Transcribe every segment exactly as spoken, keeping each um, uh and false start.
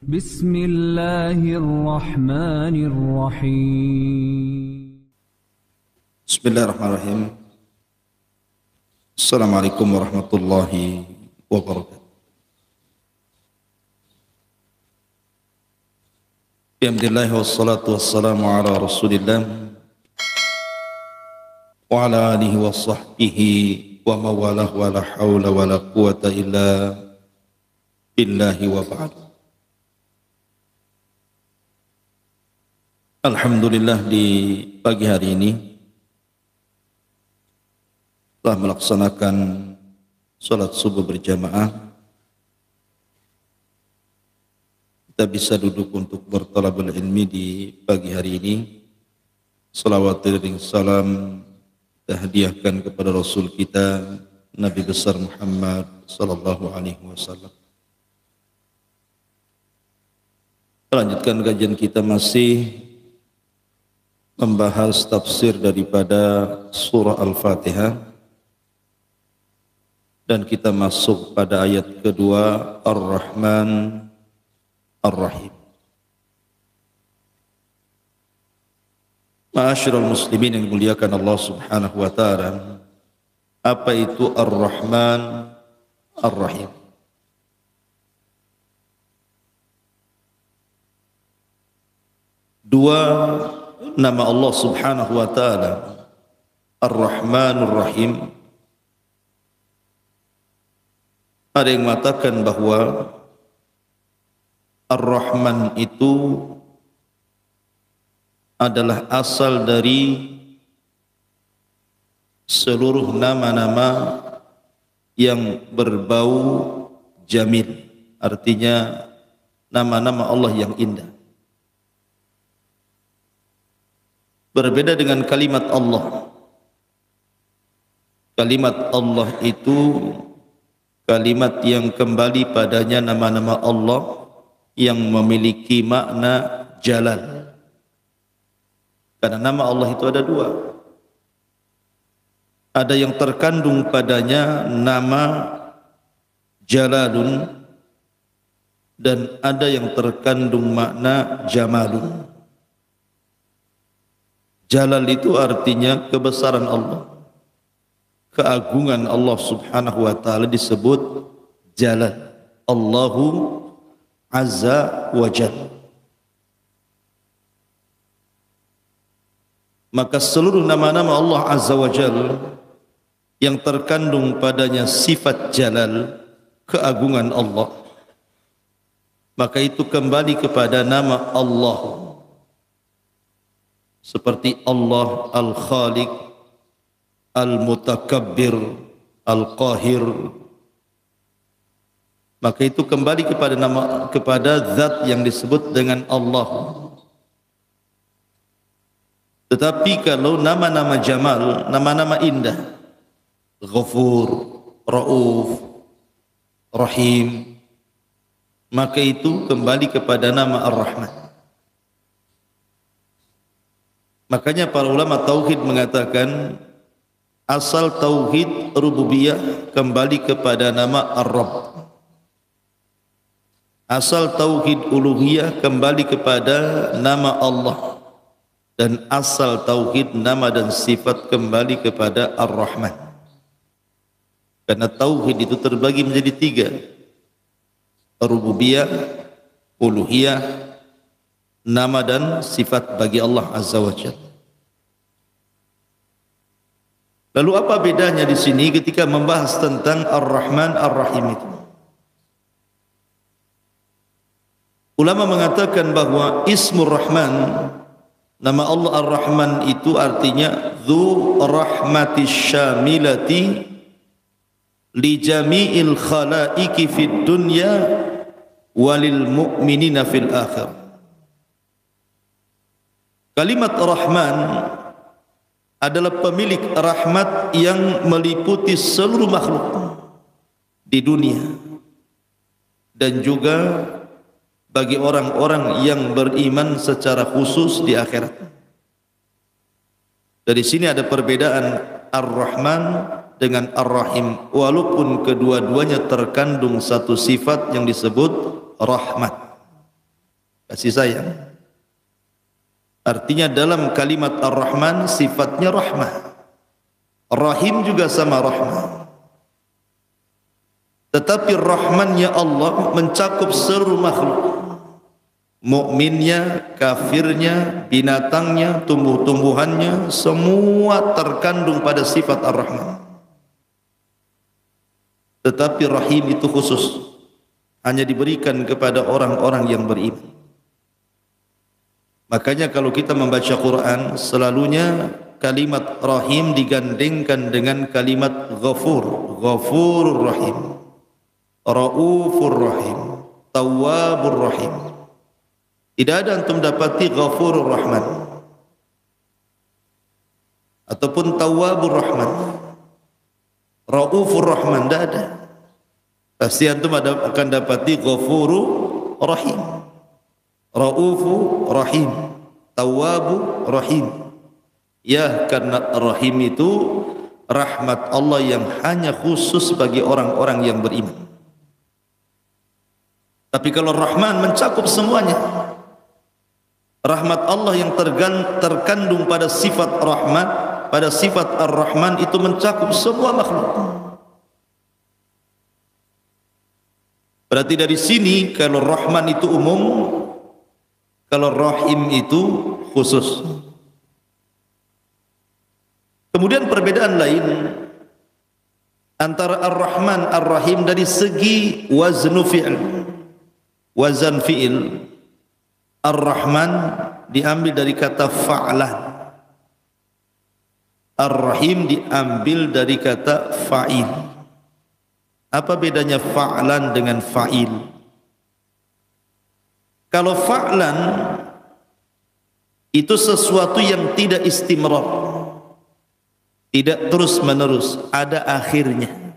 Bismillahirrahmanirrahim. Bismillahirrahmanirrahim. Assalamualaikum warahmatullahi wabarakatuh. Alhamdulillah wassalatu wassalamu ala Rasulillah wa ala alihi wa sahbihi wa mawalah wa la hawla wa la quwata illa billahi wa ba'd. Alhamdulillah, di pagi hari ini telah melaksanakan salat subuh berjamaah. Kita bisa duduk untuk bertalabul ilmi di pagi hari ini. Salawat dan salam kita hadiahkan kepada Rasul kita Nabi besar Muhammad sallallahu alaihi wasallam. Lanjutkan kajian kita, masih membahas tafsir daripada surah Al-Fatihah, dan kita masuk pada ayat kedua, Ar-Rahman Ar-Rahim. Ma'asyiral muslimin yang dimuliakan Allah Subhanahu wa taala, apa itu Ar-Rahman Ar-Rahim? Dua nama Allah Subhanahu wa taala, Ar-Rahman Ar-Rahim. Ada yang mengatakan bahwa Ar-Rahman itu adalah asal dari seluruh nama-nama yang berbau jamil, artinya nama-nama Allah yang indah. Berbeda dengan kalimat Allah. Kalimat Allah itu kalimat yang kembali padanya nama-nama Allah yang memiliki makna jalal. Karena nama Allah itu ada dua. Ada yang terkandung padanya nama jalalun, dan ada yang terkandung makna jamalun. Jalal itu artinya kebesaran Allah, keagungan Allah Subhanahu wa taala disebut jalal. Allahu azza wa jalla. Maka seluruh nama-nama Allah azza wa jalla yang terkandung padanya sifat jalal, keagungan Allah, maka itu kembali kepada nama Allah. Seperti Allah Al-Khaliq, Al-Mutakabbir, Al-Qahir, maka itu kembali kepada nama, kepada zat yang disebut dengan Allah. Tetapi kalau nama-nama jamal, nama-nama indah, Ghafur, Rauf, Rahim, maka itu kembali kepada nama Ar-Rahman. Makanya para ulama tauhid mengatakan asal tauhid rububiyah kembali kepada nama Ar-Rabb. Asal tauhid uluhiyah kembali kepada nama Allah. Dan asal tauhid nama dan sifat kembali kepada Ar-Rahman. Karena tauhid itu terbagi menjadi tiga: rububiyah, uluhiyah, nama dan sifat bagi Allah Azza wa Jalla. Lalu apa bedanya di sini ketika membahas tentang Ar-Rahman Ar-Rahim itu? Ulama mengatakan bahwa Ismur Rahman, nama Allah Ar-Rahman itu artinya Dzu Rahmatis Syamilati li jami'il khalaiki fid dunya walil mu'minina fil akhir. Kalimat Rahman adalah pemilik rahmat yang meliputi seluruh makhluk di dunia dan juga bagi orang-orang yang beriman secara khusus di akhirat. Dari sini ada perbedaan Ar-Rahman dengan Ar-Rahim, walaupun kedua-duanya terkandung satu sifat yang disebut rahmat. kasih sayang. Artinya dalam kalimat Ar-Rahman sifatnya rahmah. Rahim juga sama rahmah. Tetapi rahmannya Allah mencakup seluruh makhluk. Mukminnya, kafirnya, binatangnya, tumbuh-tumbuhannya, semua terkandung pada sifat Ar-Rahman. Tetapi rahim itu khusus, hanya diberikan kepada orang-orang yang beriman. Makanya kalau kita membaca Quran, selalunya kalimat rahim digandengkan dengan kalimat ghafur, ghafurur rahim, raufur rahim, tawwabur rahim. Tidak ada antum dapati ghafurur rahman ataupun tawwabur rahman, raufur rahman, tidak ada. Pasti antum ada, akan dapati ghafurur rahim, raufu rahim, tawwabu rahim. Ya, karena rahim itu rahmat Allah yang hanya khusus bagi orang-orang yang beriman. Tapi kalau Rahman mencakup semuanya. Rahmat Allah yang terkandung pada sifat rahmat, pada sifat Ar-Rahman itu mencakup semua makhluk. Berarti dari sini kalau Rahman itu umum, kalau Rahim itu khusus. Kemudian perbedaan lain antara Ar-Rahman Ar-Rahim dari segi waznu fi'il, wazan fi'il. Ar-Rahman diambil dari kata fa'lan, Ar-Rahim diambil dari kata fa'il. Apa bedanya fa'lan dengan fa'il? Kalau fa'lan itu sesuatu yang tidak istimrar, tidak terus menerus, ada akhirnya.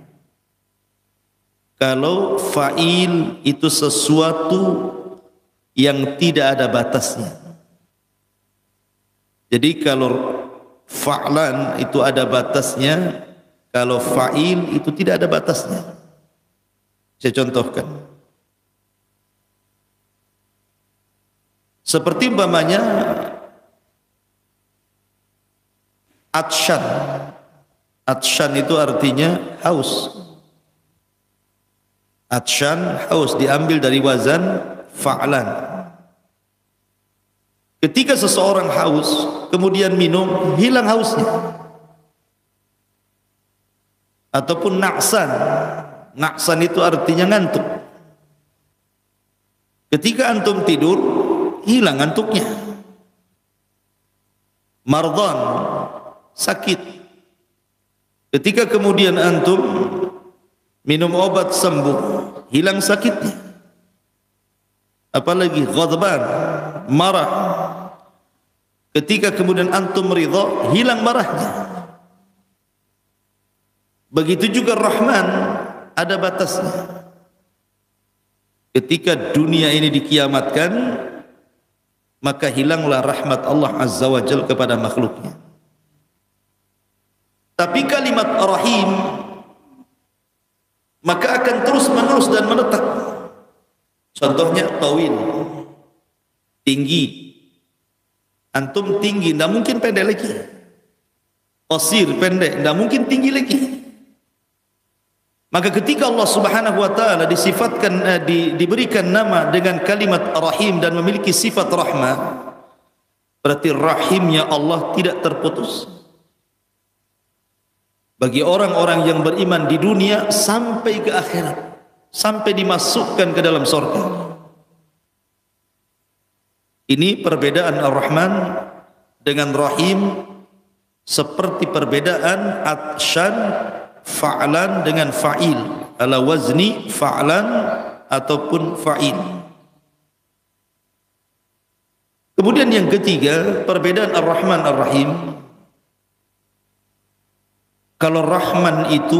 Kalau fa'il itu sesuatu yang tidak ada batasnya. Jadi kalau fa'lan itu ada batasnya, kalau fa'il itu tidak ada batasnya. Saya contohkan. Seperti umpamanya atsyan. Atsyan itu artinya haus. Atsyan, haus, diambil dari wazan fa'lan. Ketika seseorang haus kemudian minum, hilang hausnya. Ataupun na'san. Na'san itu artinya ngantuk. Ketika antum tidur, hilang ngantuknya. Mardhan, sakit. Ketika kemudian antum minum obat sembuh, hilang sakitnya. Apalagi ghadban, marah. Ketika kemudian antum ridha, hilang marahnya. Begitu juga Rahman, ada batasnya. Ketika dunia ini dikiamatkan, maka hilanglah rahmat Allah Azza wa Jalla kepada makhluknya. Tapi kalimat Rahim maka akan terus menerus dan menetap. Contohnya tawil, tinggi. Antum tinggi, tidak mungkin pendek lagi. Qasir, pendek, tidak mungkin tinggi lagi. Maka ketika Allah Subhanahu wa taala disifatkan eh, di, diberikan nama dengan kalimat Rahim dan memiliki sifat rahmah, berarti rahimnya Allah tidak terputus bagi orang-orang yang beriman di dunia sampai ke akhirat, sampai dimasukkan ke dalam surga. Ini perbedaan Ar-Rahman dengan Rahim, seperti perbedaan atsyan fa'lan dengan fa'il, ala wazni fa'lan ataupun fa'il. Kemudian yang ketiga, perbedaan Ar-Rahman Ar-Rahim. Kalau Rahman itu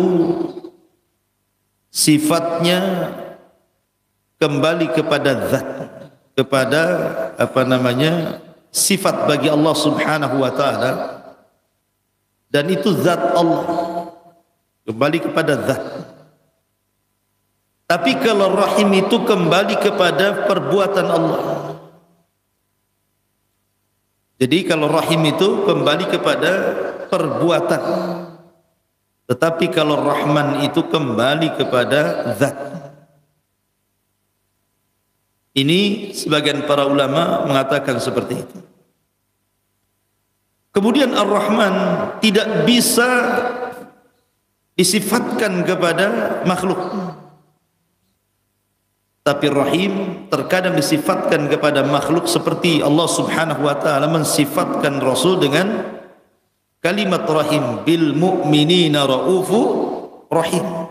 sifatnya kembali kepada zat, kepada apa namanya, sifat bagi Allah Subhanahu wa taala, dan itu zat Allah, kembali kepada zat. Tapi kalau Rahim itu kembali kepada perbuatan Allah, Jadi kalau rahim itu kembali kepada perbuatan, tetapi kalau Rahman itu kembali kepada zat. Ini sebagian para ulama mengatakan seperti itu. Kemudian Ar-Rahman tidak bisa disifatkan kepada makhluk, tapi Rahim terkadang disifatkan kepada makhluk, seperti Allah Subhanahu wa taala mensifatkan Rasul dengan kalimat Rahim, bil mu'minina ra'ufu rahim.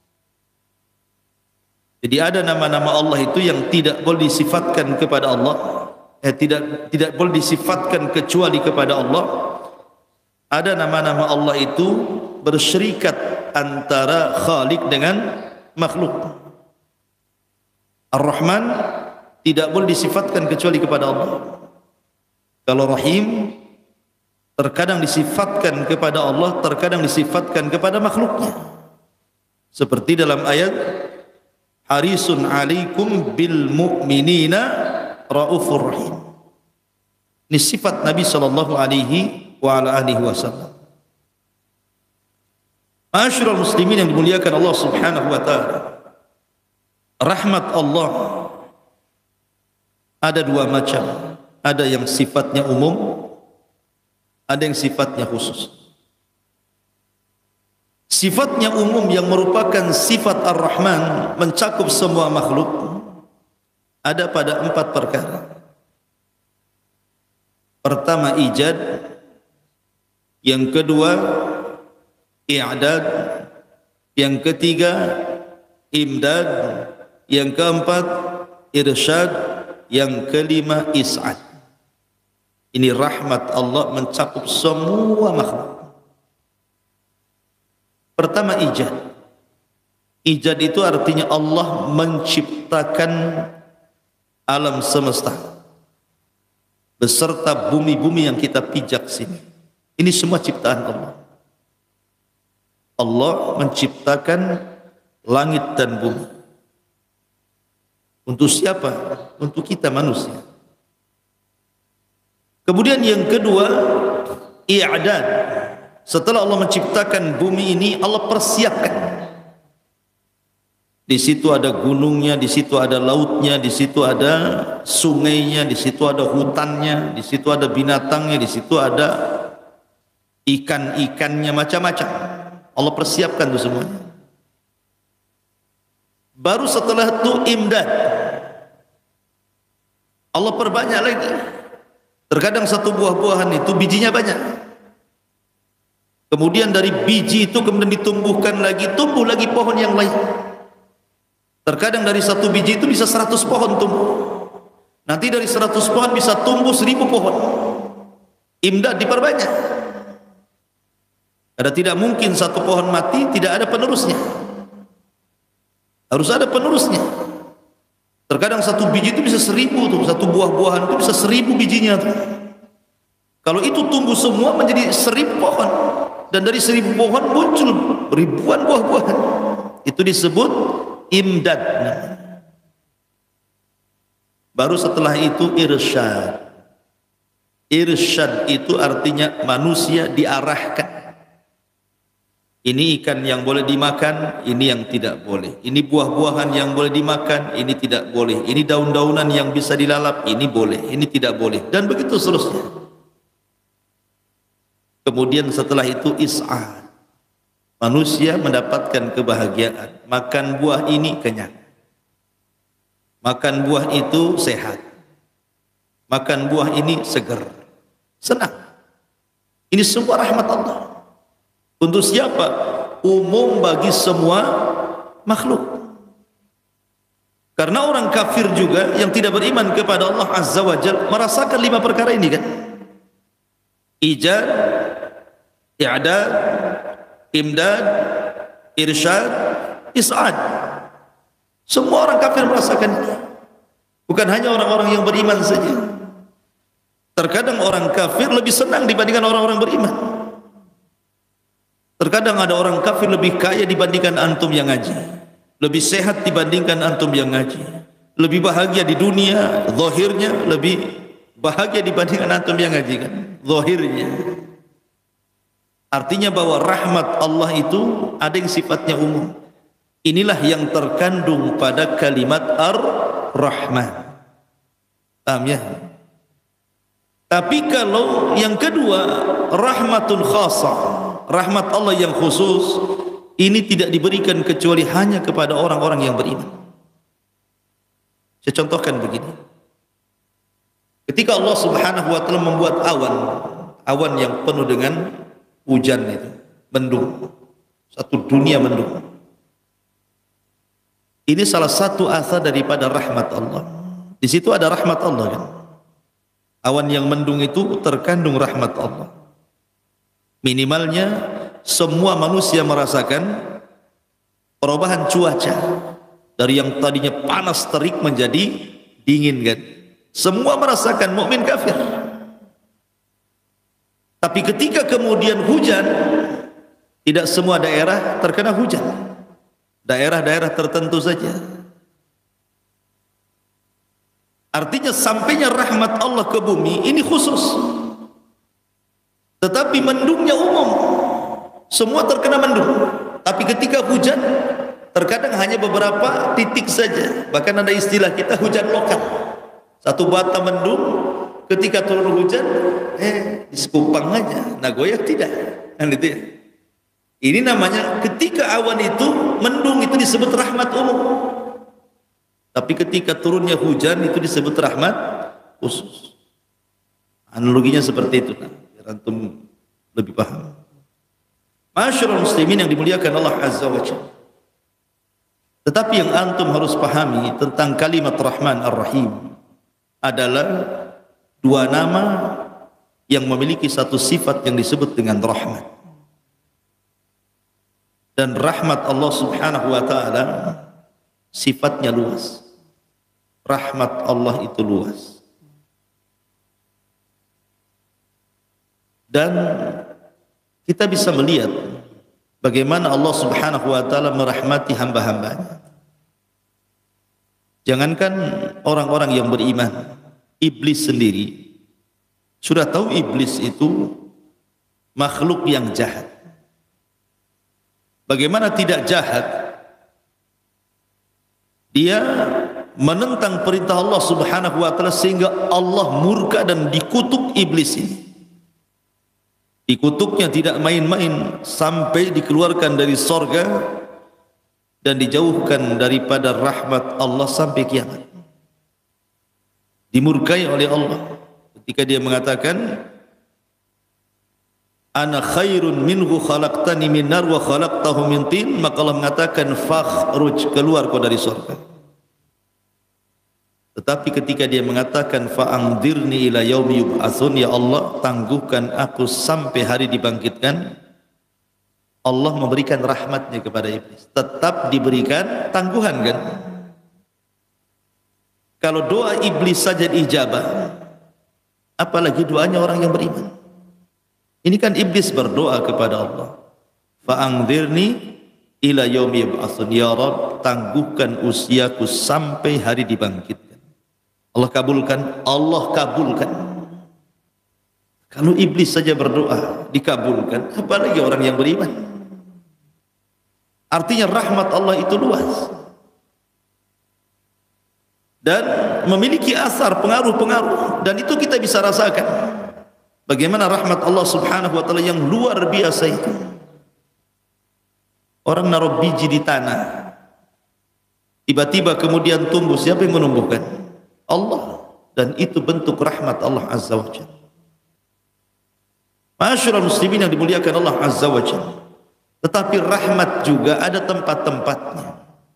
Jadi ada nama-nama Allah itu yang tidak boleh disifatkan kepada Allah, eh, tidak tidak boleh disifatkan kecuali kepada Allah. Ada nama-nama Allah itu bersyirikat antara Khalik dengan makhluk. Ar-Rahman tidak boleh disifatkan kecuali kepada Allah. Kalau Rahim terkadang disifatkan kepada Allah, terkadang disifatkan kepada makhluknya. Seperti dalam ayat harisun alaikum bil mu'minina raufur rahim. Ini sifat Nabi sallallahu alaihi wa ala alihi wasallam. Ma'asyiral muslimin yang dimuliakan Allah Subhanahu wa taala. Rahmat Allah ada dua macam. Ada yang sifatnya umum, ada yang sifatnya khusus. Sifatnya umum yang merupakan sifat Ar-Rahman mencakup semua makhluk ada pada empat perkara. Pertama ijad, yang kedua i'dad, yang ketiga imdad, yang keempat irsyad, yang kelima is'ad. Ini rahmat Allah mencakup semua makhluk. Pertama ijad. Ijad itu artinya Allah menciptakan alam semesta beserta bumi-bumi yang kita pijak sini. Ini semua ciptaan Allah. Allah menciptakan langit dan bumi. Untuk siapa? Untuk kita manusia. Kemudian yang kedua i'dad. Setelah Allah menciptakan bumi ini, Allah persiapkan. Di situ ada gunungnya, di situ ada lautnya, di situ ada sungainya, di situ ada hutannya, di situ ada binatangnya, di situ ada ikan-ikannya, macam-macam. Allah persiapkan itu semuanya. Baru setelah itu imdad. Allah perbanyak lagi. Terkadang satu buah-buahan itu bijinya banyak. Kemudian dari biji itu kemudian ditumbuhkan lagi, tumbuh lagi pohon yang lain. Terkadang dari satu biji itu bisa seratus pohon tumbuh. Nanti dari seratus pohon bisa tumbuh seribu pohon. Imdad diperbanyak. Ada tidak mungkin satu pohon mati tidak ada penerusnya. Harus ada penerusnya. Terkadang satu biji itu bisa seribu tuh, satu buah-buahan itu bisa seribu bijinya tuh. Kalau itu tumbuh semua menjadi seribu pohon. Dan dari seribu pohon muncul ribuan buah-buahan. Itu disebut imdad. Baru setelah itu irsyad. Irsyad itu artinya manusia diarahkan. Ini ikan yang boleh dimakan, ini yang tidak boleh. Ini buah-buahan yang boleh dimakan, ini tidak boleh. Ini daun-daunan yang bisa dilalap, ini boleh, ini tidak boleh. Dan begitu seterusnya. Kemudian setelah itu is'ad. Manusia mendapatkan kebahagiaan. Makan buah ini kenyang. Makan buah itu sehat. Makan buah ini segar. Senang. Ini semua rahmat Allah. Untuk siapa? Umum bagi semua makhluk. Karena orang kafir juga yang tidak beriman kepada Allah Azza wa Jalla merasakan lima perkara ini kan. Ijad, i'dad, imdad, irsyad, is'ad. Semua orang kafir merasakan ini. Bukan hanya orang-orang yang beriman saja. Terkadang orang kafir lebih senang dibandingkan orang-orang beriman. Terkadang ada orang kafir lebih kaya dibandingkan antum yang ngaji, lebih sehat dibandingkan antum yang ngaji, lebih bahagia di dunia zahirnya, lebih bahagia dibandingkan antum yang ngaji kan, zahirnya. Artinya bahwa rahmat Allah itu ada yang sifatnya umum. Inilah yang terkandung pada kalimat Ar-Rahman. Paham ya? Tapi kalau yang kedua, rahmatun khasah, rahmat Allah yang khusus, ini tidak diberikan kecuali hanya kepada orang-orang yang beriman. Saya contohkan begini. Ketika Allah Subhanahu wa taala membuat awan, awan yang penuh dengan hujan itu, mendung, satu dunia mendung. Ini salah satu asal daripada rahmat Allah. Di situ ada rahmat Allah kan. Awan yang mendung itu terkandung rahmat Allah. Minimalnya semua manusia merasakan perubahan cuaca dari yang tadinya panas terik menjadi dingin kan. Semua merasakan, mukmin kafir. Tapi ketika kemudian hujan, tidak semua daerah terkena hujan. Daerah-daerah tertentu saja. Artinya sampainya rahmat Allah ke bumi ini khusus. Tetapi mendungnya umum. Semua terkena mendung. Tapi ketika hujan, terkadang hanya beberapa titik saja. Bahkan ada istilah kita hujan lokal. Satu bata mendung, ketika turun hujan, eh di Sekupang aja, Nagoya tidak. Kan itu ya. Ini namanya ketika awan itu mendung itu disebut rahmat umum. Tapi ketika turunnya hujan itu disebut rahmat khusus. Analoginya seperti itu, nah, biar antum lebih paham. Masyarul muslimin yang dimuliakan Allah Azza wa Jalla. Tetapi yang antum harus pahami tentang kalimat Rahman Ar-Rahim adalah dua nama yang memiliki satu sifat yang disebut dengan rahmat. Dan rahmat Allah Subhanahu wa taala sifatnya luas. Rahmat Allah itu luas. Dan kita bisa melihat bagaimana Allah Subhanahu wa taala merahmati hamba-hambanya. Jangankan orang-orang yang beriman, iblis sendiri sudah tahu iblis itu makhluk yang jahat. Bagaimana tidak jahat? Dia menentang perintah Allah Subhanahu wa taala sehingga Allah murka dan dikutuk iblis ini. Dikutuknya tidak main-main sampai dikeluarkan dari sorga dan dijauhkan daripada rahmat Allah sampai kiamat. Dimurkai oleh Allah ketika dia mengatakan, ana khairun minhu khalaqtani min nar wa khalaqtahu min tin, maka Allah mengatakan fakhruj, keluar kau dari surga. Tetapi ketika dia mengatakan fa'angdirni ila yaumi yub'atsun, ya Allah tangguhkan aku sampai hari dibangkitkan, Allah memberikan rahmatnya kepada iblis. Tetap diberikan tangguhan kan. Kalau doa iblis saja diijabah, apalagi doanya orang yang beriman. Ini kan iblis berdoa kepada Allah, fa'angdirni ila yaumi yub'atsun, ya Rabb tangguhkan usiaku sampai hari dibangkitkan. Allah kabulkan, Allah kabulkan. Kalau iblis saja berdoa dikabulkan, apalagi orang yang beriman. Artinya rahmat Allah itu luas dan memiliki asar, pengaruh-pengaruh, dan itu kita bisa rasakan bagaimana rahmat Allah Subhanahu wa taala yang luar biasa itu. Orang naruh biji di tanah, tiba-tiba kemudian tumbuh, siapa yang menumbuhkan? Allah. Dan itu bentuk rahmat Allah Azza wa Jalla. Masyarul muslimin yang dimuliakan Allah Azza wa Jalla. Tetapi rahmat juga ada tempat-tempatnya.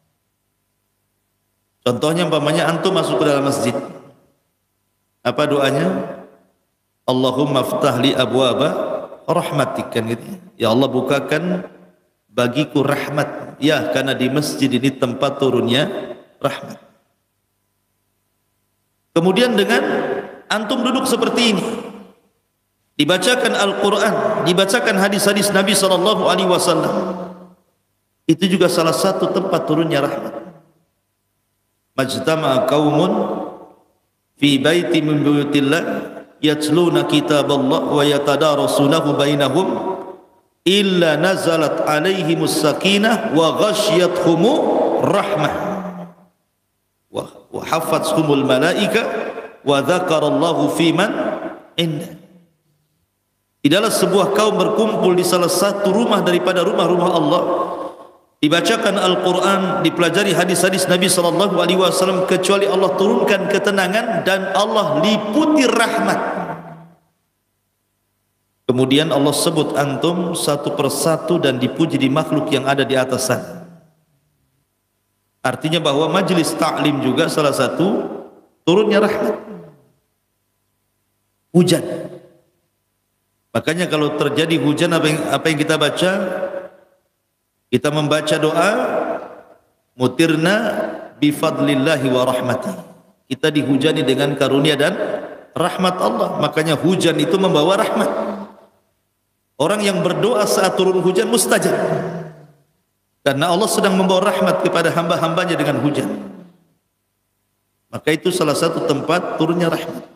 Contohnya umpamanya antum masuk ke dalam masjid, apa doanya? Allahumma ftah li abwaba rahmatik, kan gitu. Ya Allah bukakan bagiku rahmat. Ya, karena di masjid ini tempat turunnya rahmat. Kemudian dengan antum duduk seperti ini, dibacakan Al-Quran, dibacakan hadis-hadis Nabi sallallahu alaihi wasallam, itu juga salah satu tempat turunnya rahmat. Majtama'a qaumun fi baiti min buyutillah yatluna kitaballah wa yatadarasunahu bainahum illa nazalat alaihimus sakinah wa ghasyiyatuhumur rahmah wa hafathumul malaika wa dzakarallahu fiman indah. Tidaklah sebuah kaum berkumpul di salah satu rumah daripada rumah-rumah Allah, dibacakan Al-Quran, dipelajari hadis-hadis Nabi sallallahu alaihi wasallam, kecuali Allah turunkan ketenangan dan Allah liputi rahmat. Kemudian Allah sebut antum satu persatu dan dipuji di makhluk yang ada di atas sana. Artinya bahwa majelis ta'lim juga salah satu turunnya rahmat, hujan. Makanya kalau terjadi hujan, apa yang, apa yang kita baca? Kita membaca doa, mutirna bifadlillahi wa rahmati. Kita dihujani dengan karunia dan rahmat Allah. Makanya hujan itu membawa rahmat. Orang yang berdoa saat turun hujan mustajab, karena Allah sedang membawa rahmat kepada hamba-hambanya dengan hujan. Maka itu salah satu tempat turunnya rahmat.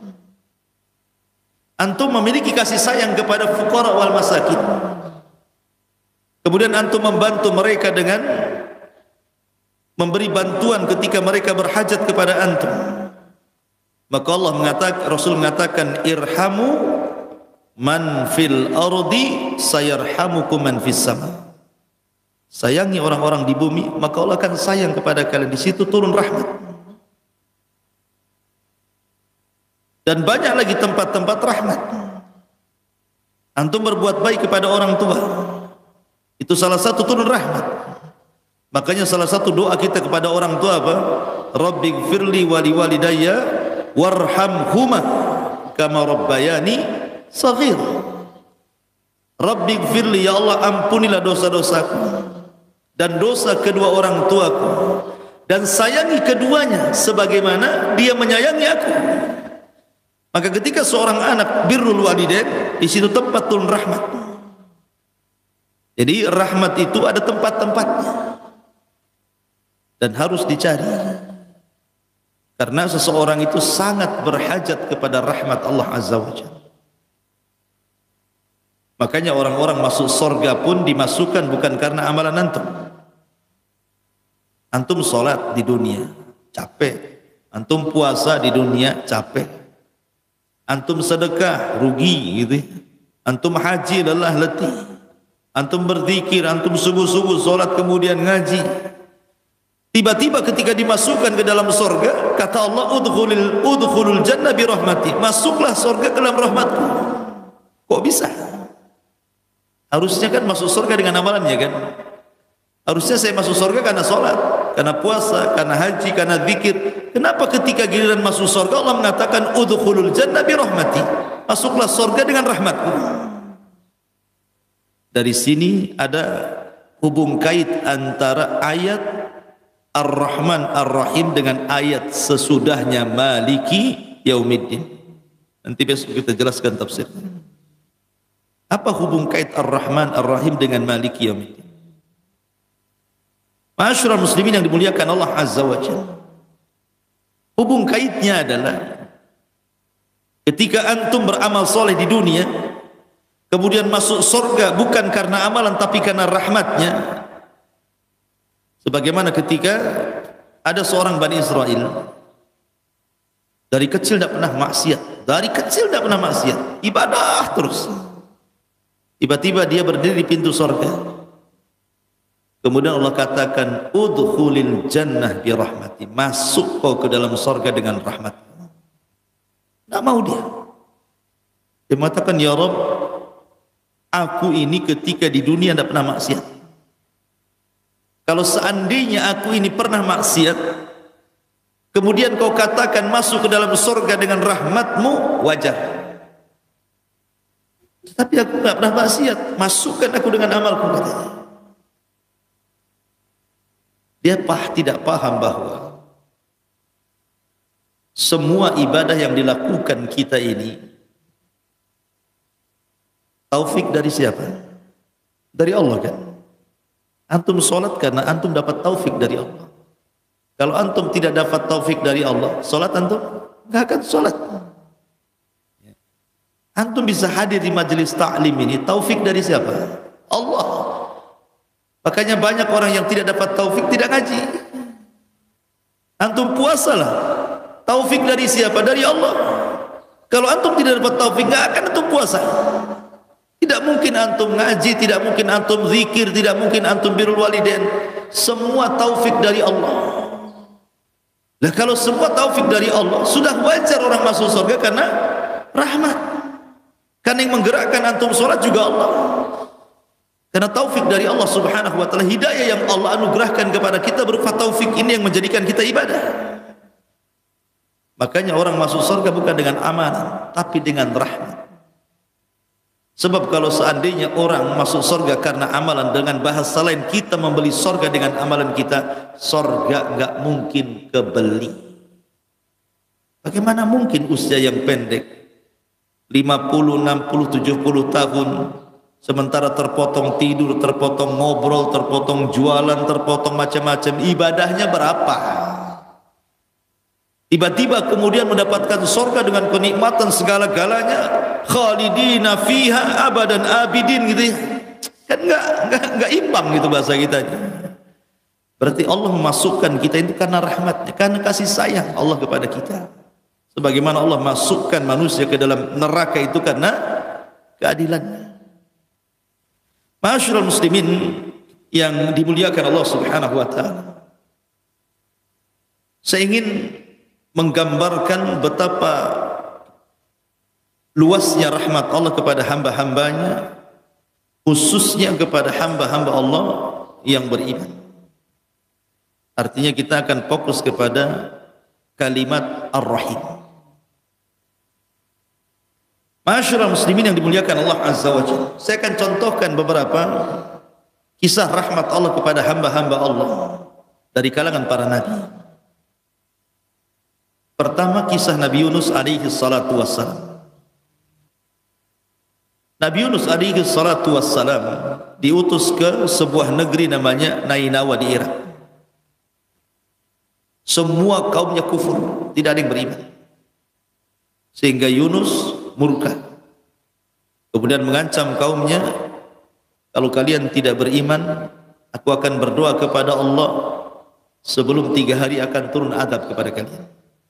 Antum memiliki kasih sayang kepada fuqara wal masakin, kemudian antum membantu mereka dengan memberi bantuan ketika mereka berhajat kepada antum, maka Allah mengatakan, Rasul mengatakan, irhamu man fil ardi sayarhamukum man fis sama. Sayangi orang-orang di bumi, maka Allah akan sayang kepada kalian. Di situ turun rahmat. Dan banyak lagi tempat-tempat rahmat. Antum berbuat baik kepada orang tua, itu salah satu turun rahmat. Makanya salah satu doa kita kepada orang tua apa? Rabbighfirli wa liwalidayya warhamhuma kama rabbayani shaghir. Rabbighfirli, ya Allah ampunilah dosa-dosaku dan dosa kedua orang tuaku, dan sayangi keduanya sebagaimana dia menyayangi aku. Maka ketika seorang anak birrul walidain, di situ tempat turun rahmat. Jadi rahmat itu ada tempat-tempatnya dan harus dicari, karena seseorang itu sangat berhajat kepada rahmat Allah Azza wa Jalla. Makanya orang-orang masuk surga pun dimasukkan bukan karena amalan antum. Antum sholat di dunia capek, antum puasa di dunia capek, antum sedekah rugi gitu, antum haji lelah letih, antum berzikir, antum subuh-subuh sholat kemudian ngaji. Tiba-tiba ketika dimasukkan ke dalam surga, kata Allah, udkhulul udkhulul jannah bi rahmati, masuklah surga ke dalam rahmatku. Kok bisa? Harusnya kan masuk surga dengan amalannya kan? Harusnya saya masuk surga karena sholat, karena puasa, karena haji, karena zikir. Kenapa ketika giliran masuk surga Allah mengatakan udkhulul jannah bi rahmati, masuklah surga dengan rahmatku? Dari sini ada hubung kait antara ayat Ar-Rahman Ar-Rahim dengan ayat sesudahnya Maliki Yaumiddin. Nanti besok kita jelaskan tafsir. Apa hubung kait Ar-Rahman Ar-Rahim dengan Maliki Yaumiddin? Ma'asyiral muslimin yang dimuliakan Allah Azza wa Jalla, hubung kaitnya adalah ketika antum beramal soleh di dunia, kemudian masuk surga bukan karena amalan tapi karena rahmatnya. Sebagaimana ketika ada seorang Bani Israel, dari kecil tidak pernah maksiat, dari kecil tidak pernah maksiat, ibadah terus. Tiba-tiba dia berdiri di pintu surga. Kemudian Allah katakan, udkhulil jannah bi rahmati, masuk kau ke dalam surga dengan rahmat. Tidak mau dia. Dia mengatakan, ya Rabb, aku ini ketika di dunia tidak pernah maksiat. Kalau seandainya aku ini pernah maksiat, kemudian kau katakan masuk ke dalam surga dengan rahmatmu, wajar. Tapi aku tidak pernah maksiat, masukkan aku dengan amalku, katanya. Dia pah, tidak paham bahwa semua ibadah yang dilakukan kita ini taufik dari siapa? Dari Allah kan? Antum sholat karena antum dapat taufik dari Allah. Kalau antum tidak dapat taufik dari Allah, sholat antum nggak akan sholat. Antum bisa hadir di majelis ta'lim ini, taufik dari siapa? Allah. Makanya banyak orang yang tidak dapat taufik tidak ngaji. Antum puasalah, taufik dari siapa? Dari Allah. Kalau antum tidak dapat taufik, nggak akan antum puasa. Tidak mungkin antum ngaji, tidak mungkin antum zikir, tidak mungkin antum birrul walidain. Semua taufik dari Allah. Nah, kalau semua taufik dari Allah, sudah wajar orang masuk surga karena rahmat. Karena yang menggerakkan antum sholat juga Allah. Karena taufik dari Allah subhanahu wa ta'ala, hidayah yang Allah anugerahkan kepada kita berupa taufik ini yang menjadikan kita ibadah. Makanya orang masuk surga bukan dengan amalan, tapi dengan rahmat. Sebab kalau seandainya orang masuk surga karena amalan, dengan bahasa lain kita membeli surga dengan amalan kita, surga enggak mungkin kebeli. Bagaimana mungkin usia yang pendek lima puluh, enam puluh, tujuh puluh tahun, sementara terpotong tidur, terpotong ngobrol, terpotong jualan, terpotong macam-macam, ibadahnya berapa? Tiba-tiba kemudian mendapatkan surga dengan kenikmatan segala-galanya, khalidina fiha abadan abidin gitu ya. Kan enggak enggak enggak imbang gitu bahasa kita. Berarti Allah memasukkan kita itu karena rahmatnya, karena kasih sayang Allah kepada kita. Sebagaimana Allah masukkan manusia ke dalam neraka itu karena keadilannya. Ma'asyiral muslimin yang dimuliakan Allah Subhanahu wa taala. Saya ingin menggambarkan betapa luasnya rahmat Allah kepada hamba-hambanya, khususnya kepada hamba-hamba Allah yang beriman. Artinya kita akan fokus kepada kalimat Ar-Rahim. Ma'asyiral muslimin yang dimuliakan Allah Azza wa Jalla, saya akan contohkan beberapa kisah rahmat Allah kepada hamba-hamba Allah dari kalangan para nabi. Pertama, kisah Nabi Yunus alaihi salatu wassalam. Nabi Yunus alaihi salatu wassalam diutus ke sebuah negeri namanya Nainawa di Irak. Semua kaumnya kufur, tidak ada yang beriman. Sehingga Yunus murka, kemudian mengancam kaumnya, kalau kalian tidak beriman, aku akan berdoa kepada Allah sebelum tiga hari akan turun adab kepada kalian.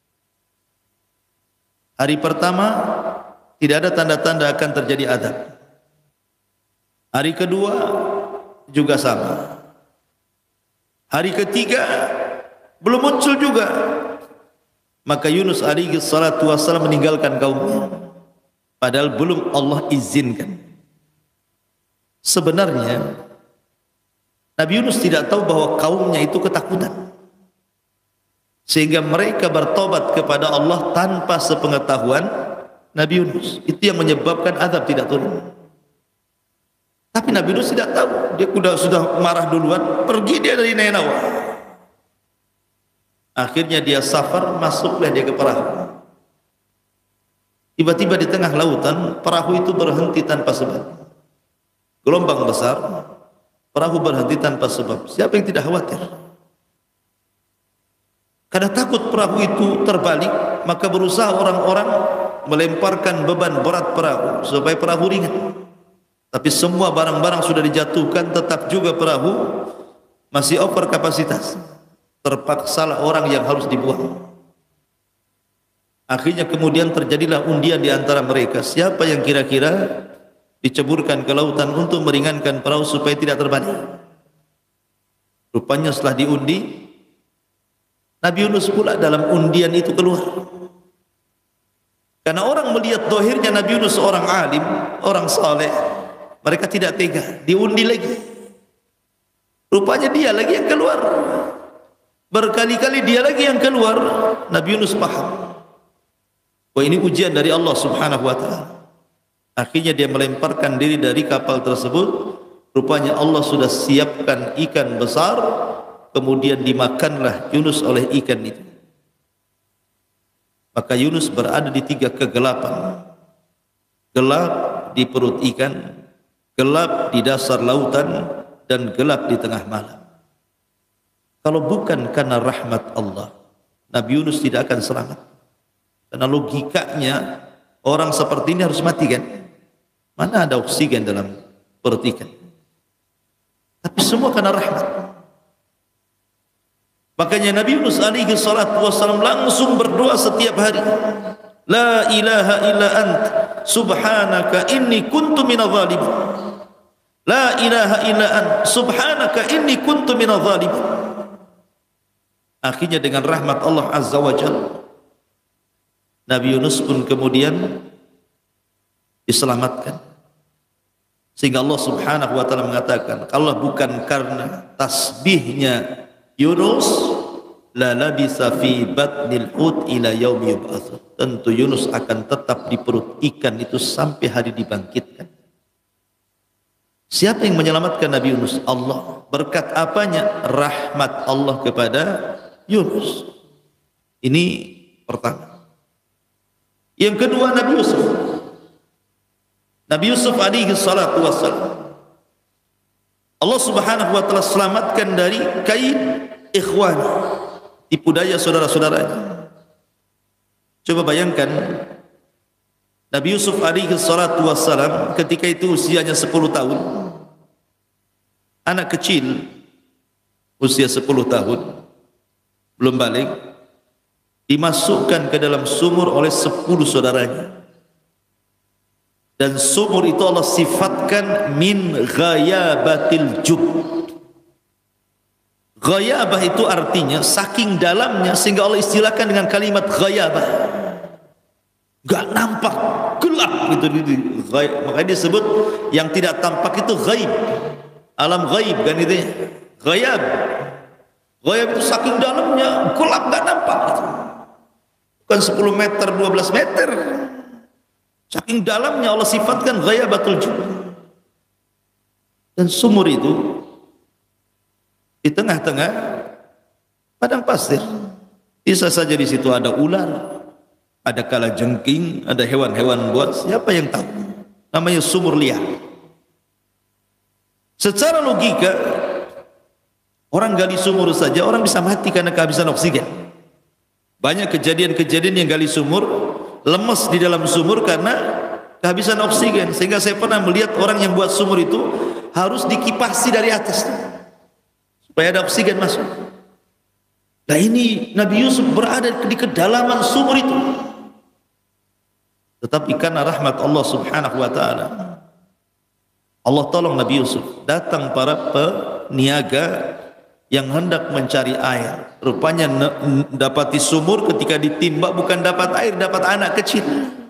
Hari pertama tidak ada tanda-tanda akan terjadi adab. Hari kedua juga sama. Hari ketiga belum muncul juga. Maka Yunus alaihi salatu wassalam meninggalkan kaumnya, padahal belum Allah izinkan. Sebenarnya Nabi Yunus tidak tahu bahwa kaumnya itu ketakutan, sehingga mereka bertobat kepada Allah tanpa sepengetahuan Nabi Yunus. Itu yang menyebabkan azab tidak turun. Tapi Nabi Yunus tidak tahu, dia sudah sudah marah duluan, pergi dia dari Nainawa. Akhirnya dia safar, masuklah dia ke perahu. Tiba-tiba di tengah lautan, perahu itu berhenti tanpa sebab. Gelombang besar, perahu berhenti tanpa sebab. Siapa yang tidak khawatir? Karena takut perahu itu terbalik, maka berusaha orang-orang melemparkan beban berat perahu supaya perahu ringan. Tapi semua barang-barang sudah dijatuhkan, tetap juga perahu masih over kapasitas. Terpaksalah orang yang harus dibuang. Akhirnya kemudian terjadilah undian di antara mereka, siapa yang kira-kira diceburkan ke lautan untuk meringankan perahu supaya tidak terbalik. Rupanya setelah diundi, Nabi Yunus pula dalam undian itu keluar. Karena orang melihat dohirnya Nabi Yunus seorang alim, orang saleh, mereka tidak tega, diundi lagi. Rupanya dia lagi yang keluar. Berkali-kali dia lagi yang keluar. Nabi Yunus paham, wah ini ujian dari Allah Subhanahu wa taala. Akhirnya dia melemparkan diri dari kapal tersebut. Rupanya Allah sudah siapkan ikan besar, kemudian dimakanlah Yunus oleh ikan itu. Maka Yunus berada di tiga kegelapan. Gelap di perut ikan, gelap di dasar lautan, dan gelap di tengah malam. Kalau bukan karena rahmat Allah, Nabi Yunus tidak akan selamat. Karena logikanya orang seperti ini harus mati kan? Mana ada oksigen dalam perut ikan? Tapi semua karena rahmat. Makanya Nabi Yunus alaihi salatu wassalam langsung berdoa setiap hari. La ilaha illa ant subhanaka inni kuntu minadh dhalimin. La ilaha illa ant subhanaka inni kuntu minadh dhalimin. Akhirnya dengan rahmat Allah Azza wa Jalla, Nabi Yunus pun kemudian diselamatkan. Sehingga Allah Subhanahu wa taala mengatakan, kalau bukan karena tasbihnya Yunus, la labisa fi batnil hut ila yaumi yub'ats. Tentu Yunus akan tetap di perut ikan itu sampai hari dibangkitkan. Siapa yang menyelamatkan Nabi Yunus? Allah. Berkat apanya? Rahmat Allah kepada Yunus. Ini pertama. Yang kedua, Nabi Yusuf. Nabi Yusuf alaihi salatu wassalam, Allah Subhanahu wa taala selamatkan dari kaid ikhwan, tipu daya saudara-saudaranya. Coba bayangkan Nabi Yusuf alaihi salatu wassalam ketika itu usianya sepuluh tahun. Anak kecil usia sepuluh tahun belum balik, dimasukkan ke dalam sumur oleh sepuluh saudaranya. Dan sumur itu Allah sifatkan min ghayabatil jub. Ghayabah itu artinya saking dalamnya sehingga Allah istilahkan dengan kalimat ghayabah. Gak nampak, gelap gitu. Makanya disebut yang tidak tampak itu ghaib. Alam ghaib kan itu. Ghayab. Ghayab itu saking dalamnya, gelap gak nampak. Bukan sepuluh meter, dua belas meter. Saking dalamnya Allah sifatkan ghayabatul jub. Dan sumur itu di tengah-tengah padang pasir. Bisa saja di situ ada ular, ada kalajengking, ada hewan-hewan buas. Siapa yang tahu? Namanya sumur liar. Secara logika, orang gali sumur saja orang bisa mati karena kehabisan oksigen. Banyak kejadian-kejadian yang gali sumur lemes di dalam sumur karena kehabisan oksigen. Sehingga saya pernah melihat orang yang buat sumur itu harus dikipasi dari atas supaya ada oksigen masuk. Nah ini Nabi Yusuf berada di kedalaman sumur itu, tetapi karena rahmat Allah Subhanahu wa taala, Allah tolong Nabi Yusuf. Datang para peniaga yang hendak mencari air. Rupanya dapati sumur, ketika ditimba bukan dapat air, dapat anak kecil.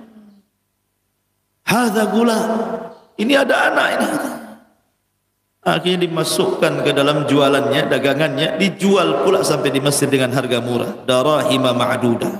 Hadza gula. Ini ada anak ini. Akhirnya dimasukkan ke dalam jualannya, dagangannya, dijual pula sampai di Mesir dengan harga murah. Darahima ma'dudah.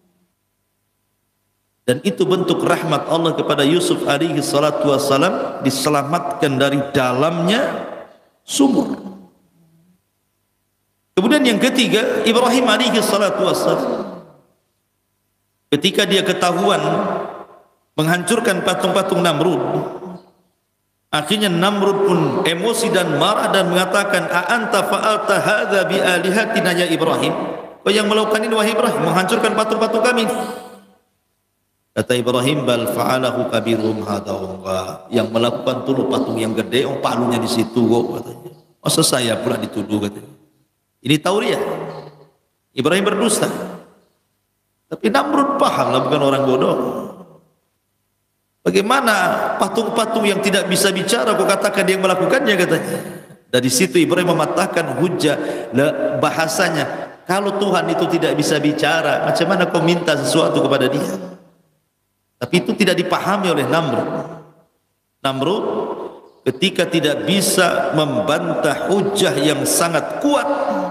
Dan itu bentuk rahmat Allah kepada Yusuf alaihi salatu wassalam, diselamatkan dari dalamnya sumur. Kemudian yang ketiga, Ibrahim alaihi salatu wassalam, ketika dia ketahuan menghancurkan patung-patung Namrud, akhirnya Namrud pun emosi dan marah dan mengatakan, a anta fa'alta hadza bi alihatina ya Ibrahim? Kau yang melakukan ini wahai Ibrahim, menghancurkan patung-patung kami. Kata Ibrahim, bal fa'alahu kabirum hadza. Yang melakukan itu patung yang gede, oh palunya di situ kok, katanya. Masa saya pula dituduh, katanya. Ini tauriah. Ibrahim berdusta. Tapi Namrud paham lah, bukan orang bodoh. Bagaimana patung-patung yang tidak bisa bicara kau katakan dia yang melakukannya, katanya. Dari situ Ibrahim mematahkan hujah. Bahasanya, kalau Tuhan itu tidak bisa bicara, macam mana kau minta sesuatu kepada dia? Tapi itu tidak dipahami oleh Namrud. Namrud ketika tidak bisa membantah hujah yang sangat kuat,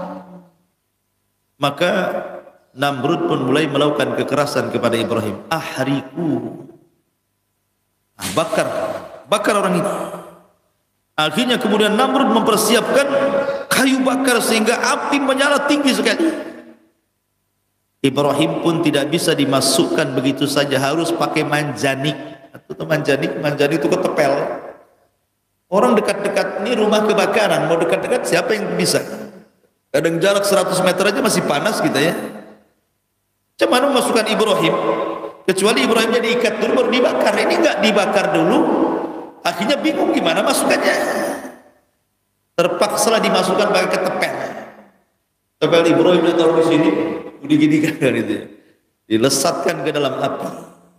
maka Namrud pun mulai melakukan kekerasan kepada Ibrahim. Ahriku, ah, bakar, bakar orang ini. Akhirnya kemudian Namrud mempersiapkan kayu bakar sehingga api menyala tinggi sekali. Ibrahim pun tidak bisa dimasukkan begitu saja, harus pakai manjanik. Atau manjanik, manjanik itu ketepel. Orang dekat-dekat ini rumah kebakaran, mau dekat-dekat siapa yang bisa? Kadang jarak seratus meter aja masih panas kita ya. Cuman memasukkan Ibrahim, kecuali Ibrahimnya diikat dulu baru dibakar. Ini enggak dibakar dulu, akhirnya bingung gimana masukannya. Terpaksalah dimasukkan pakai ketepel. Ketepel Ibrahim ditaruh di sini, diginikan kan itu ya. Dilesatkan ke dalam api.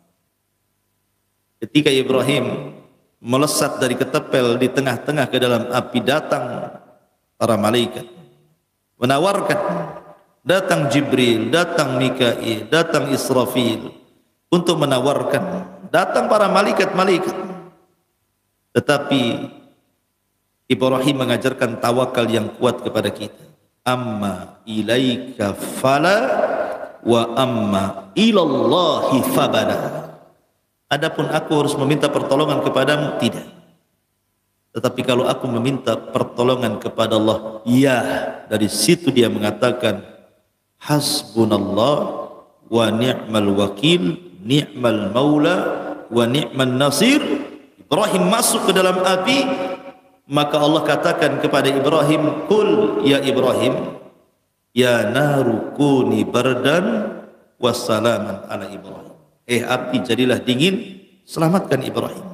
Ketika Ibrahim melesat dari ketepel di tengah-tengah ke dalam api, datang para malaikat menawarkan, datang Jibril, datang Mikail, datang Israfil untuk menawarkan, datang para malaikat-malaikat. Tetapi Ibrahim mengajarkan tawakal yang kuat kepada kita. Amma ilaika fala wa amma ilallahi fabala. Adapun aku harus meminta pertolongan kepadamu, tidak. Tetapi kalau aku meminta pertolongan kepada Allah, ya. Dari situ dia mengatakan, hasbunallah wa ni'mal wakil, ni'mal maula wa ni'mal nasir. Ibrahim masuk ke dalam api, maka Allah katakan kepada Ibrahim, kul ya Ibrahim, ya naru kuni bardan wassalaman ala Ibrahim. Eh api, jadilah dingin, selamatkan Ibrahim.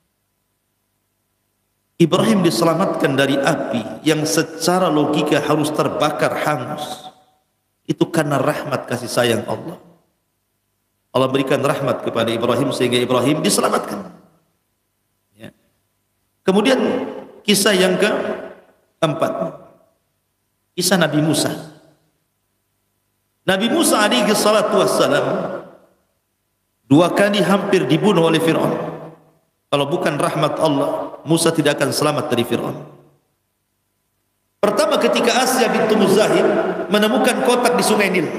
Ibrahim diselamatkan dari api yang secara logika harus terbakar hangus. Itu karena rahmat kasih sayang Allah. Allah berikan rahmat kepada Ibrahim sehingga Ibrahim diselamatkan. Ya. Kemudian kisah yang keempat, kisah Nabi Musa. Nabi Musa alaihi salatu wassalam dua kali hampir dibunuh oleh Fir'aun. Kalau bukan rahmat Allah, Musa tidak akan selamat dari Fir'aun. Pertama ketika Asya bintu Muzahim menemukan kotak di Sungai Nil.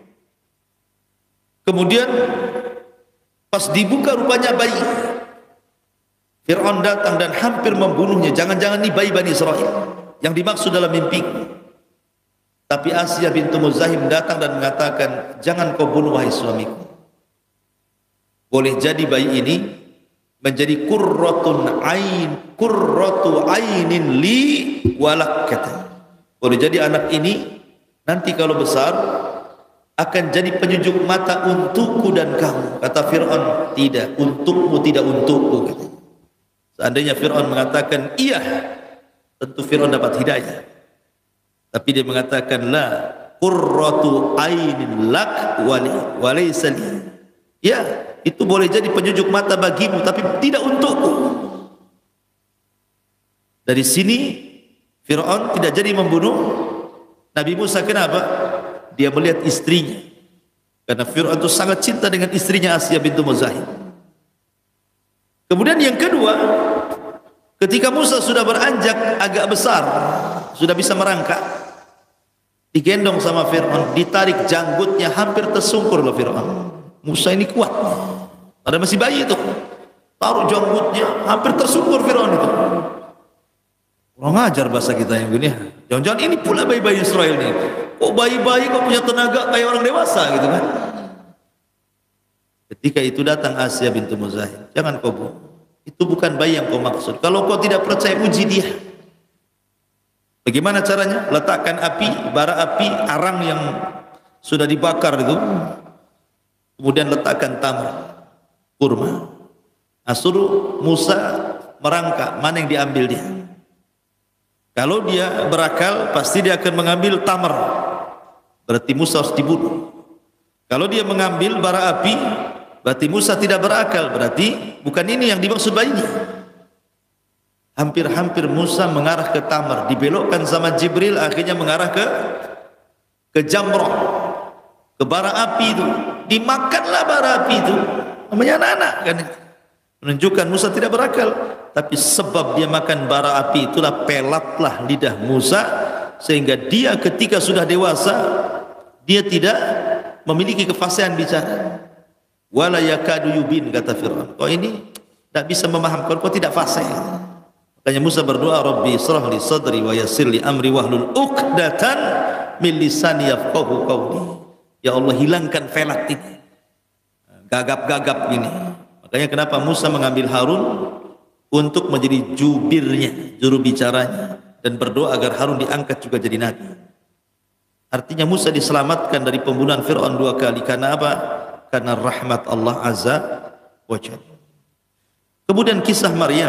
Kemudian pas dibuka rupanya bayi. Fir'aun datang dan hampir membunuhnya. Jangan-jangan ini bayi Bani Israel yang dimaksud dalam mimpi. Tapi Asya bintu Muzahim datang dan mengatakan, jangan kau bunuh wahai suamiku. Boleh jadi bayi ini menjadi qurratun ain, qurratu ainin li walak, kata. Boleh jadi anak ini nanti kalau besar akan jadi penyejuk mata untukku dan kamu. Kata Fir'aun, tidak, untukmu tidak untukku, kata. Seandainya Fir'aun mengatakan iya, tentu Fir'aun dapat hidayah. Tapi dia mengatakan la qurratu ainin lak wali walaysa li. Ya, itu boleh jadi penyejuk mata bagimu, tapi tidak untukku. Dari sini Fir'aun tidak jadi membunuh Nabi Musa. Kenapa? Dia melihat istrinya. Karena Fir'aun itu sangat cinta dengan istrinya Asya bintu Muzahim. Kemudian yang kedua, ketika Musa sudah beranjak agak besar, sudah bisa merangkak, digendong sama Fir'aun, ditarik janggutnya, hampir tersungkur oleh Fir'aun. Musa ini kuat, ada masih bayi itu, taruh janggutnya, hampir tersungkur Fir'aun itu. Kurang ajar bahasa kita yang gini. Jangan-jangan ini pula bayi-bayi Israel ini. Kok bayi-bayi kok punya tenaga kayak orang dewasa gitu kan? Ketika itu datang Asya bintu Muzahim, jangan kau bunuh. Itu bukan bayi yang kau maksud. Kalau kau tidak percaya, uji dia. Bagaimana caranya? Letakkan api, bara api, arang yang sudah dibakar itu. Kemudian letakkan tamar, kurma. Nah, suruh Musa merangkak, mana yang diambil dia. Kalau dia berakal, pasti dia akan mengambil tamar. Berarti Musa harus dibunuh. Kalau dia mengambil bara api, berarti Musa tidak berakal. Berarti bukan ini yang dimaksud bayinya. Hampir-hampir Musa mengarah ke tamar, dibelokkan sama Jibril, akhirnya mengarah ke ke jamrah, ke bara api itu. Dimakanlah bara api itu. Namanya anak-anak kan. Menunjukkan Musa tidak berakal. Tapi sebab dia makan bara api, itulah pelatlah lidah Musa, sehingga dia ketika sudah dewasa, dia tidak memiliki kefasihan bicara. Wala yakadu yubin, kata Fir'aun. Kau ini tidak bisa memahamkan, kau tidak fasih. Makanya Musa berdoa, Rabbi israh li sadri wa yassir li amri wahlul uqdatan min lisani yafqahu qawli. Ya Allah, hilangkan felat ini, gagap-gagap ini. Makanya kenapa Musa mengambil Harun untuk menjadi jubirnya, juru bicaranya, dan berdoa agar Harun diangkat juga jadi nabi. Artinya Musa diselamatkan dari pembunuhan Fir'aun dua kali. Karena apa? Karena rahmat Allah Azza wa Jalla. Kemudian kisah Maryam,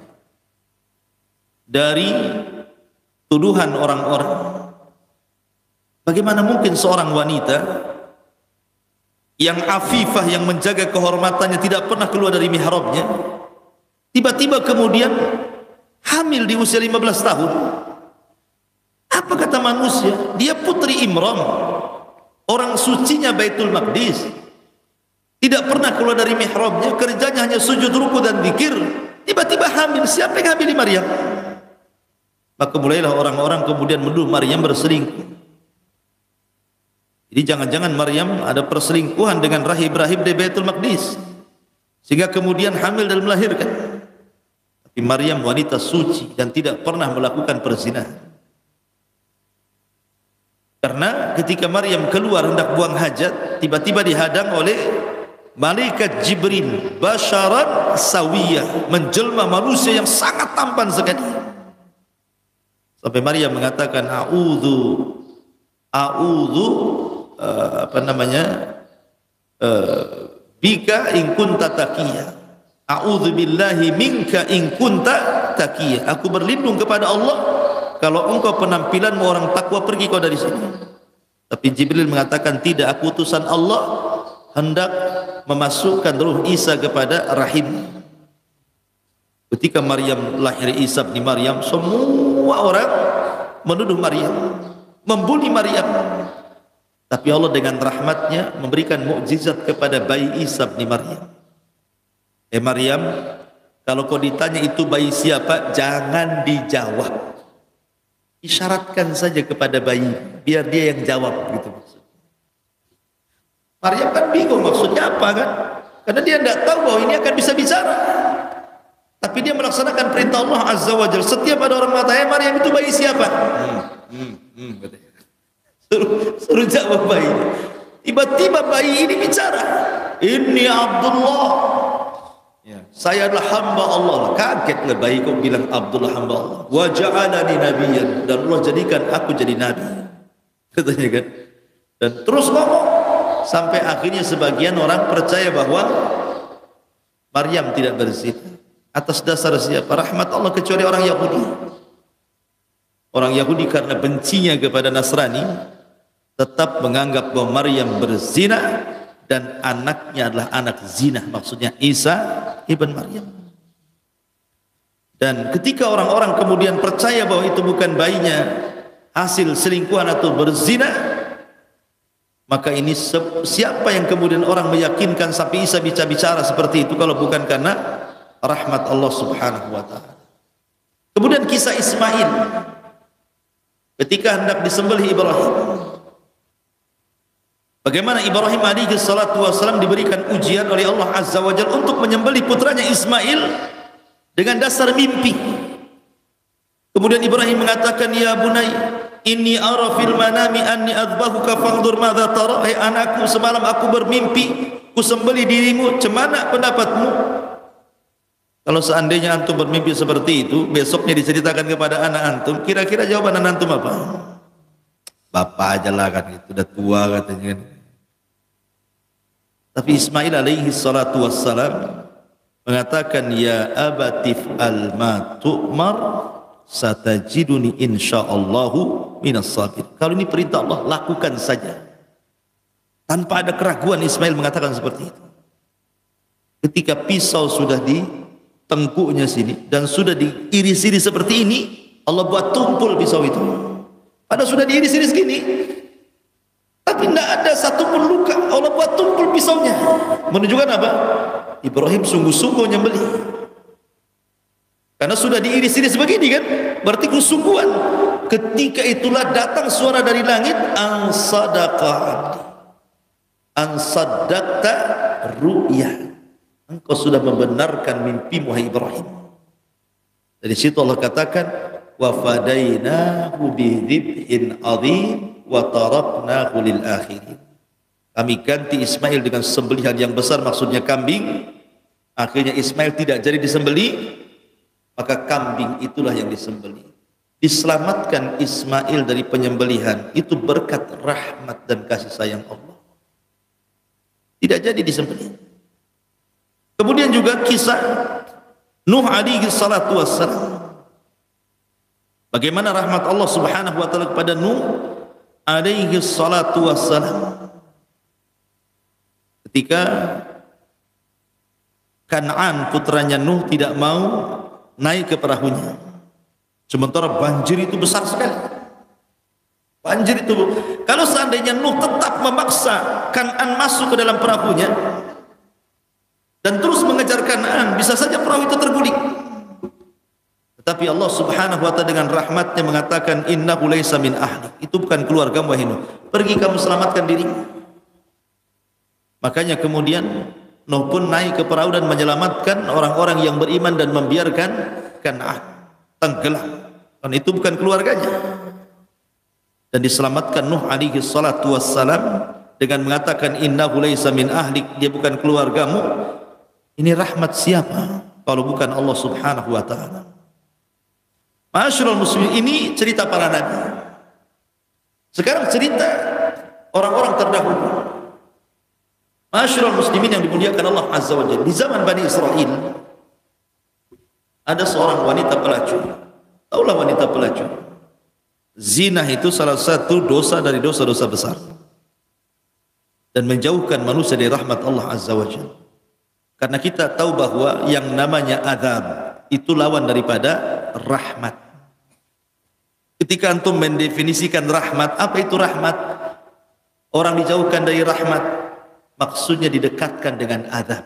dari tuduhan orang-orang. Bagaimana mungkin seorang wanita yang afifah, yang menjaga kehormatannya, tidak pernah keluar dari mihrabnya, tiba-tiba kemudian hamil di usia lima belas tahun. Apa kata manusia? Dia putri Imran, orang sucinya Baitul Maqdis, tidak pernah keluar dari mihrabnya, kerjanya hanya sujud, ruku dan zikir. Tiba-tiba hamil. Siapa yang hamili Maryam? Maka mulailah orang-orang kemudian menuduh Maryam berselingkuh. Jadi jangan-jangan Maryam ada perselingkuhan dengan rahib-rahib di Baitul Maqdis, sehingga kemudian hamil dan melahirkan. Tapi Maryam wanita suci dan tidak pernah melakukan perzinahan. Karena ketika Maryam keluar hendak buang hajat, tiba-tiba dihadang oleh malaikat Jibril, basyaran sawiyah, menjelma manusia yang sangat tampan sekali. Sampai Maryam mengatakan, a'udzu a'udzu uh, apa namanya? Uh, bika in kunta taqiyya. A'udzu billahi minka in kunta taqiyya. Aku berlindung kepada Allah, kalau engkau penampilanmu orang takwa, pergi kau dari sini. Tapi Jibril mengatakan, tidak, aku utusan Allah, hendak memasukkan ruh Isa kepada rahim. Ketika Maryam lahir Isa bin Maryam, semua orang menuduh Maryam, membuli Maryam. Tapi Allah dengan rahmatnya memberikan mukjizat kepada bayi Isa bin Maryam. Eh Maryam, kalau kau ditanya itu bayi siapa, jangan dijawab. Isyaratkan saja kepada bayi, biar dia yang jawab, gitu maksudnya. Maryam kan bingung maksudnya apa kan? Karena dia tidak tahu bahwa ini akan bisa bicara. Tapi dia melaksanakan perintah Allah Azza wa Jalla. Setiap ada orang mengatakan, Maryam itu bayi siapa? Hmm, hmm, hmm, suruh, suruh jawab bayi. Tiba-tiba bayi ini bicara. Inni Abdullah. Ya, saya adalah hamba Allah. Kagetlah bayi kau bilang Abdullah hamba Allah. Wa ja'alani nabiyyan, dan Allah jadikan aku jadi nabi. Katanya kan. Dan terus ngomong sampai akhirnya sebagian orang percaya bahwa Maryam tidak berzina. Atas dasar siapa? Rahmat Allah, kecuali orang Yahudi. Orang Yahudi karena bencinya kepada Nasrani tetap menganggap bahwa Maryam berzina dan anaknya adalah anak zina, maksudnya Isa ibn Maryam. Dan ketika orang-orang kemudian percaya bahwa itu bukan bayinya hasil selingkuhan atau berzina, maka ini siapa yang kemudian orang meyakinkan sampai Isa bicara-bicara seperti itu kalau bukan karena rahmat Allah Subhanahu wa taala. Kemudian kisah Ismail ketika hendak disembelih Ibrahim. Bagaimana Ibrahim alaihi salatu wasallam diberikan ujian oleh Allah Azza wa Jalla untuk menyembelih putranya Ismail dengan dasar mimpi. Kemudian Ibrahim mengatakan, ya bunai, inni ara fil manami anni adbahuka fanzur madza tara. Hai anakku, semalam aku bermimpi ku sembelih dirimu, cemana pendapatmu? Kalau seandainya antum bermimpi seperti itu, besoknya diceritakan kepada anak antum, kira-kira jawaban anak antum apa? Bapak aja lah kan, itu udah tua katanya. Tapi Ismail alaihi salatu wassalam mengatakan, ya abatif al ma tu'mar satajiduni insyaallahu minas sabir. Kalau ini perintah Allah, lakukan saja. Tanpa ada keraguan Ismail mengatakan seperti itu. Ketika pisau sudah di tengkuknya sini dan sudah diiris-iris seperti ini, Allah buat tumpul pisau itu. Padahal sudah diiris-iris gini, tapi tidak ada satu pun luka. Allah buat tumpul pisaunya, menunjukkan apa? Ibrahim sungguh-sungguh nyembelih. Karena sudah diiris-iris begini kan, berarti kesungguhan. Ketika itulah datang suara dari langit, an sadaqa abdi, an saddaqta ru'ya. Engkau sudah membenarkan mimpimu, hai Ibrahim. Dari situ Allah katakan, wa fadainahu bidzibhin adzim wa taraknahu lil akhirin. Kami ganti Ismail dengan sembelihan yang besar, maksudnya kambing. Akhirnya Ismail tidak jadi disembelih, maka kambing itulah yang disembelih. diselamatkan Ismail dari penyembelihan itu berkat rahmat dan kasih sayang Allah. Tidak jadi disembelih. Kemudian juga kisah Nuh alaihi salatu wassalam. Bagaimana rahmat Allah Subhanahu wa taala kepada Nuh alaihi salatu wassalam. Ketika Kan'an putranya Nuh tidak mau naik ke perahunya, sementara banjir itu besar sekali. Banjir itu, kalau seandainya Nuh tetap memaksa Kan'an masuk ke dalam perahunya dan terus mengejar Kan'an, bisa saja perahu itu terguling. Tetapi Allah Subhanahu wa taala dengan rahmatnya mengatakan, innahu laisa min ahli, itu bukan keluargamu wahai Nuh, pergi kamu selamatkan dirimu. Makanya kemudian Nuh pun naik ke perahu dan menyelamatkan orang-orang yang beriman dan membiarkan Kan'an tenggelam, karena itu bukan keluarganya. Dan diselamatkan Nuh alaihi salatu wassalam dengan mengatakan innahu laisa min ahlik, dia bukan keluargamu. Ini rahmat siapa kalau bukan Allah Subhanahu wa taala? Ma'asyiral muslimin, ini cerita para nabi. Sekarang cerita orang-orang terdahulu. Ma'asyiral muslimin yang dimuliakan Allah Azza wa Jalla, di zaman Bani Israel ada seorang wanita pelacur. Taulah wanita pelacur. Zina itu salah satu dosa dari dosa-dosa besar dan menjauhkan manusia dari rahmat Allah Azza wa Jalla. Karena kita tahu bahwa yang namanya azab itu lawan daripada rahmat. Ketika antum mendefinisikan rahmat, apa itu rahmat? Orang dijauhkan dari rahmat, maksudnya didekatkan dengan azab.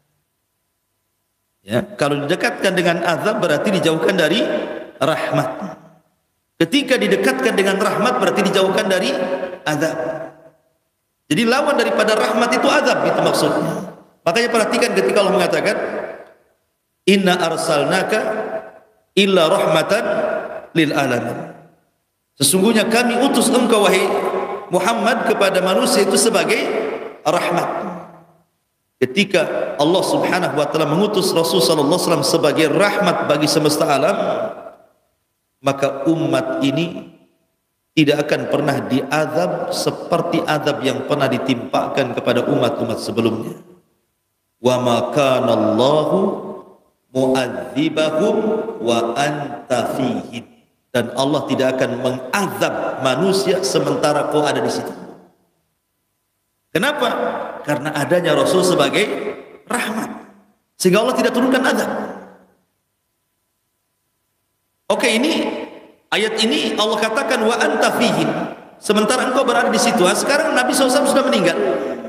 Ya, kalau didekatkan dengan azab berarti dijauhkan dari rahmat. Ketika didekatkan dengan rahmat berarti dijauhkan dari azab. Jadi lawan daripada rahmat itu azab, itu maksudnya. Makanya perhatikan ketika Allah mengatakan inna arsalnaka illa rahmatan lil alamin. Sesungguhnya kami utus engkau wahai Muhammad kepada manusia itu sebagai rahmat. Ketika Allah Subhanahu wa taala mengutus Rasul sallallahu alaihi wasallam sebagai rahmat bagi semesta alam, maka umat ini tidak akan pernah diazab seperti azab yang pernah ditimpakan kepada umat-umat sebelumnya. Wa ma kana Allahu mu'adzibahum wa anta fihim, dan Allah tidak akan mengazab manusia sementara kau ada di situ. Kenapa? Karena adanya Rasul sebagai rahmat, sehingga Allah tidak turunkan azab. Oke, ini ayat ini Allah katakan wa anta fihim, sementara engkau berada di situ. Sekarang Nabi shallallahu alaihi wasallam sudah meninggal.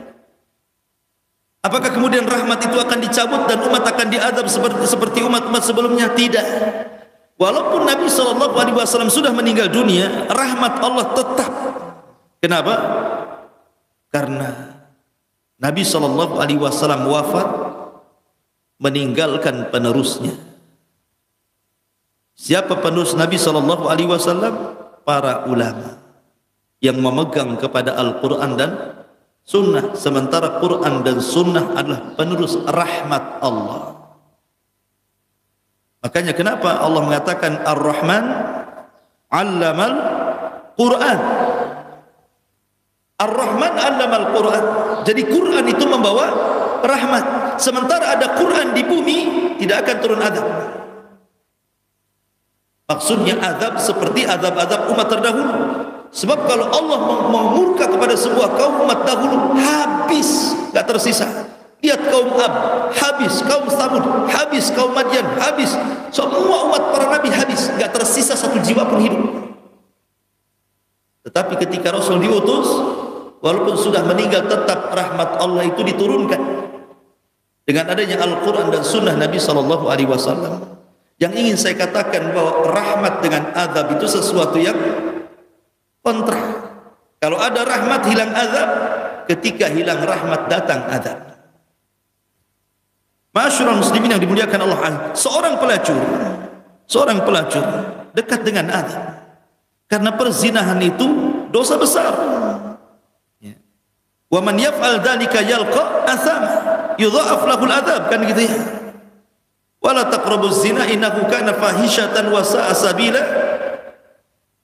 Apakah kemudian rahmat itu akan dicabut dan umat akan diazab seperti seperti umat-umat sebelumnya? Tidak. Walaupun Nabi shallallahu alaihi wasallam sudah meninggal dunia, rahmat Allah tetap. Kenapa? Karena Nabi shallallahu alaihi wasallam wafat meninggalkan penerusnya. Siapa penerus Nabi shallallahu alaihi wasallam? Para ulama yang memegang kepada Al-Quran dan Sunnah. Sementara Quran dan Sunnah adalah penerus rahmat Allah. Makanya kenapa Allah mengatakan Ar-Rahman 'allamal Quran. Ar-Rahman 'allamal Quran. Jadi Quran itu membawa rahmat. Sementara ada Quran di bumi, tidak akan turun azab. Maksudnya azab seperti azab-azab umat terdahulu. Sebab kalau Allah memurka kepada sebuah kaum umat dahulu, habis, tak tersisa. Lihat kaum Ab, habis, kaum Samud, habis, kaum Madian, habis. Semua umat para nabi habis, tak tersisa satu jiwa pun hidup. Tetapi ketika Rasul diutus, walaupun sudah meninggal, tetap rahmat Allah itu diturunkan dengan adanya Al-Quran dan Sunnah Nabi Sallallahu Alaihi Wasallam. Yang ingin saya katakan bahwa rahmat dengan azab itu sesuatu yang kontra. Kalau ada rahmat hilang azab, ketika hilang rahmat datang azab. Ma'asyiral muslimin yang dimuliakan Allah, seorang pelacur, seorang pelacur dekat dengan azab. Karena perzinahan itu dosa besar. Wa man yaf'al dzalika yalqa athama yudha'af lahul adzab, kan gitu ya. Wala taqrabuz zina innahu kana fahishatan wa sa'a sabila.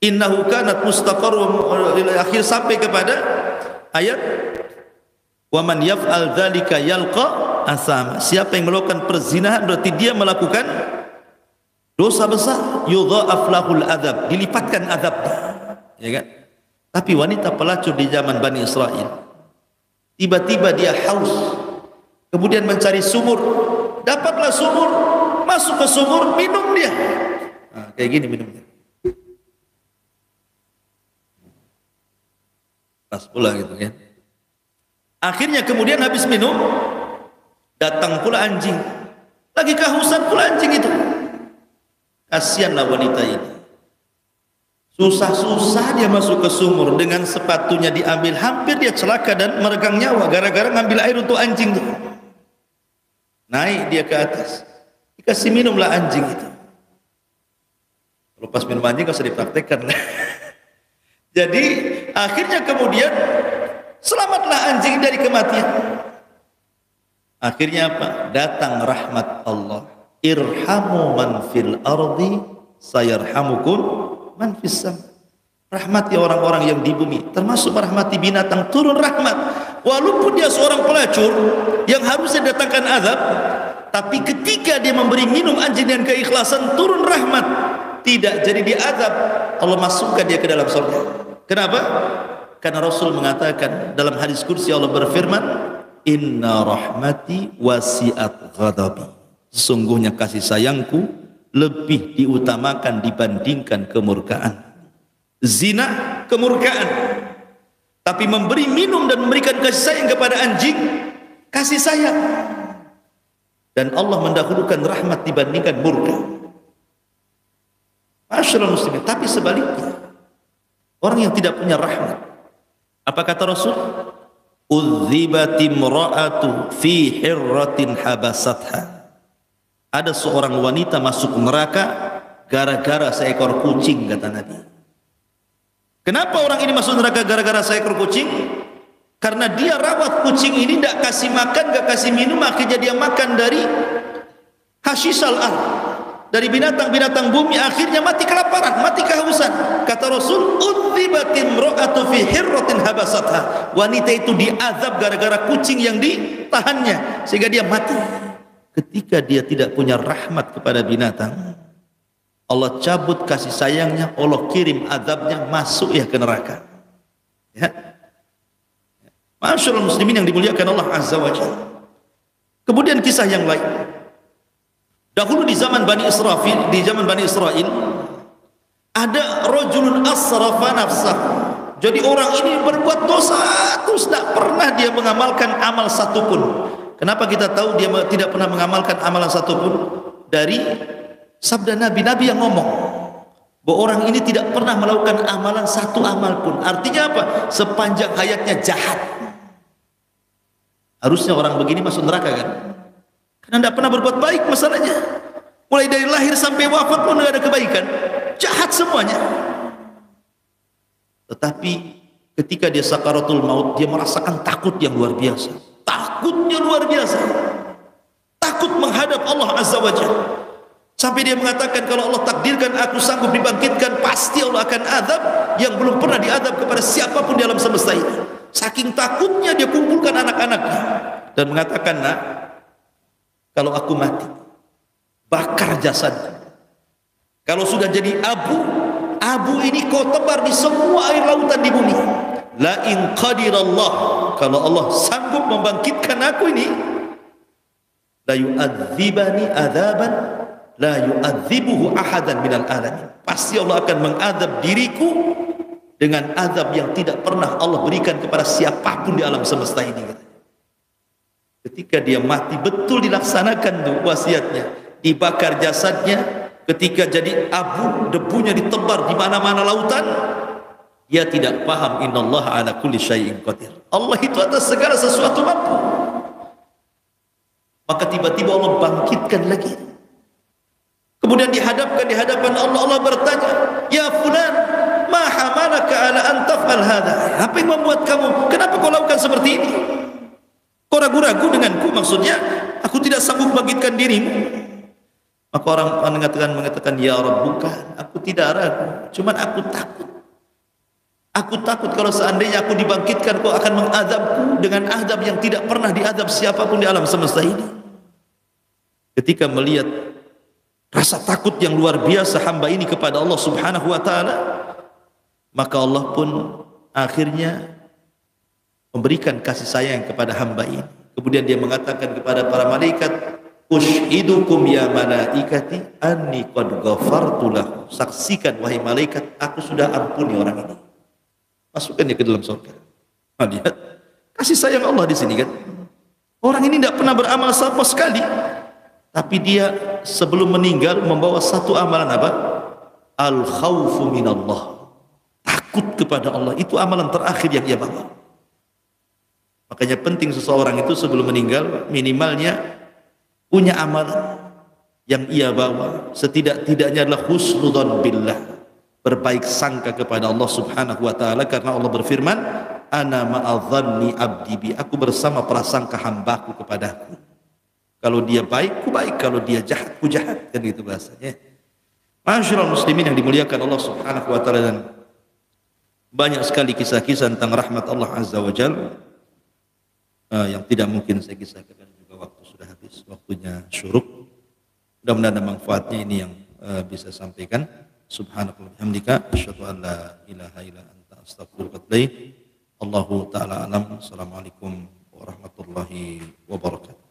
innahu kanat mustaqarrum ila akhir sampai kepada ayat wa man yaf'al dzalika yalqa asama. Siapa yang melakukan perzinahan berarti dia melakukan dosa besar. Yudha'af lahul adzab, dilipatkan azabnya, ya kan? Tapi wanita pelacur di zaman Bani Israel, tiba-tiba dia haus, kemudian mencari sumur, dapatlah sumur, masuk ke sumur, minum dia. Nah, kayak gini minumnya. Pas pula gitu kan. Akhirnya kemudian habis minum, datang pula anjing. Lagi kehausan pula anjing itu. Kasihanlah wanita ini. Susah-susah dia masuk ke sumur, dengan sepatunya diambil, hampir dia celaka dan meregang nyawa gara-gara ngambil air untuk anjing itu. Naik dia ke atas, dikasih minumlah anjing itu. Lepas minum anjing gak usah dipraktekkan lah. Jadi akhirnya kemudian selamatlah anjing dari kematian. Akhirnya apa? Datang rahmat Allah. Irhamu man fil ardi sayarhamukum man fis sam. Rahmati orang-orang yang di bumi, termasuk merahmati binatang, turun rahmat. Walaupun dia seorang pelacur yang harusnya datangkan azab, tapi ketika dia memberi minum anjing dengan keikhlasan, turun rahmat. Tidak jadi diazab, Allah masukkan dia ke dalam surga. Kenapa? Karena Rasul mengatakan dalam hadis kursi, Allah berfirman, inna rahmati wasi'at ghadabi. Sesungguhnya kasih sayangku lebih diutamakan dibandingkan kemurkaan. Zina kemurkaan, tapi memberi minum dan memberikan kasih sayang kepada anjing, kasih sayang. Dan Allah mendahulukan rahmat dibandingkan murka. Masyaallah muslimin. Tapi sebaliknya, orang yang tidak punya rahmat, apa kata Rasul? Udzibati imra'atu fi hirratin habasatha. Ada seorang wanita masuk neraka gara-gara seekor kucing, kata Nabi. Kenapa orang ini masuk neraka gara-gara seekor kucing? Karena dia rawat kucing ini, tidak kasih makan, tidak kasih minum, akhirnya dia makan dari hashisal ar, dari binatang-binatang bumi, akhirnya mati kelaparan, mati kehausan. Kata Rasul, udzibatim ra'atu fi hirratin habasatha. Wanita itu diazab gara-gara kucing yang ditahannya sehingga dia mati. Ketika dia tidak punya rahmat kepada binatang, Allah cabut kasih sayangnya, Allah kirim azabnya, masuk ya ke neraka. Ya. Masyaallah muslimin yang dimuliakan Allah Azza wa Jalla. Kemudian kisah yang lain. Dahulu di zaman Bani Israel, di zaman Bani Israel ada rajulun asrafa nafsah. Jadi orang ini berbuat dosa terus tidak pernah dia mengamalkan amal satupun. Kenapa kita tahu dia tidak pernah mengamalkan amalan satupun? Dari sabda Nabi, Nabi yang ngomong bahwa orang ini tidak pernah melakukan amalan satu amal pun. Artinya apa? Sepanjang hayatnya jahat. Harusnya orang begini masuk neraka kan? Karena tidak pernah berbuat baik masalahnya. Mulai dari lahir sampai wafat pun tidak ada kebaikan. Jahat semuanya. Tetapi ketika dia sakaratul maut, dia merasakan takut yang luar biasa. Takutnya luar biasa. Takut menghadap Allah Azza wa Jalla. Sampai dia mengatakan, kalau Allah takdirkan aku sanggup dibangkitkan, pasti Allah akan azab yang belum pernah diazab kepada siapapun di alam semesta ini. Saking takutnya dia kumpulkan anak-anaknya dan mengatakan, nak, kalau aku mati, bakar jasadku. Kalau sudah jadi abu, abu ini kau tebar di semua air lautan di bumi. La in qadirallah, kalau Allah sanggup membangkitkan aku ini, la yu'adzibani adzaban la yu'adzibuhu ahadan minal alamin. Pasti Allah akan mengadab diriku dengan azab yang tidak pernah Allah berikan kepada siapapun di alam semesta ini. Ketika dia mati, betul dilaksanakan tuh wasiatnya, dibakar jasadnya. Ketika jadi abu, debunya ditebar di mana-mana lautan, dia tidak paham innallaha ala kulli syai'in qadir. Allah itu atas segala sesuatu mampu. Maka tiba-tiba Allah bangkitkan lagi. Kemudian dihadapkan di hadapan Allah, Allah bertanya, "Ya fulan, ma hamalaka ala an taf'al hadha?" Apa yang membuat kamu, kenapa kau lakukan seperti ini? Kau ragu-ragu denganku, maksudnya aku tidak sanggup bangkitkan dirimu. Maka orang mengatakan mengatakan ya Rabb, bukan, aku tidak ragu, cuman aku takut. Aku takut kalau seandainya aku dibangkitkan, kau akan mengadabku dengan azab yang tidak pernah diadab siapapun di alam semesta ini. Ketika melihat rasa takut yang luar biasa hamba ini kepada Allah Subhanahu wa taala, maka Allah pun akhirnya memberikan kasih sayang kepada hamba ini. Kemudian dia mengatakan kepada para malaikat, "Ushidukum ya malaikati anni qad ghafartu lahu." Saksikan wahai malaikat, aku sudah ampuni orang ini. Masukkan dia ke dalam surga. Nah, lihat kasih sayang Allah di sini kan. Orang ini tidak pernah beramal sama sekali, tapi dia sebelum meninggal membawa satu amalan apa? Al khaufu minallah. Takut kepada Allah, itu amalan terakhir yang dia bawa. Makanya penting seseorang itu sebelum meninggal minimalnya punya amalan yang ia bawa, setidak-tidaknya adalah husnudzon billah, berbaik sangka kepada Allah Subhanahu wa taala, karena Allah berfirman, ana ma'adhanni abdi bi, aku bersama prasangka hambaku kepadaku. Kalau dia baik, ku baik, kalau dia jahat, ku jahat, kan gitu bahasanya. Masyiral muslimin yang dimuliakan Allah Subhanahu wa taala, dan banyak sekali kisah-kisah tentang rahmat Allah Azza wa Jalla uh, yang tidak mungkin saya kisahkan, juga waktu sudah habis, waktunya syuruk. Mudah-mudahan ada manfaatnya ini yang uh, bisa sampaikan. Subhanakallah hamdika asyhadu an la ilaha illa anta astaghfiruka wa atubu ilaik. Allahu taala alam. Assalamualaikum warahmatullahi wabarakatuh.